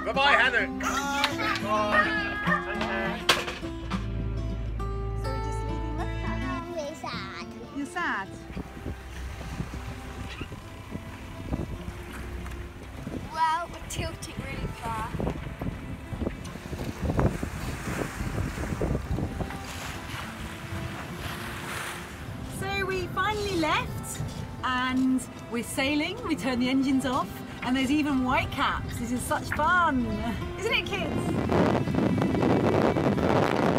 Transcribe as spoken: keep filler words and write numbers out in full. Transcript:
Bye-bye, Heather. So we're just leaving Lefkas. We're sad. You're sad? Well, we're tilting really far. So we finally left and we're sailing. We turned the engines off and there's even white caps. This is such fun. Isn't it, kids?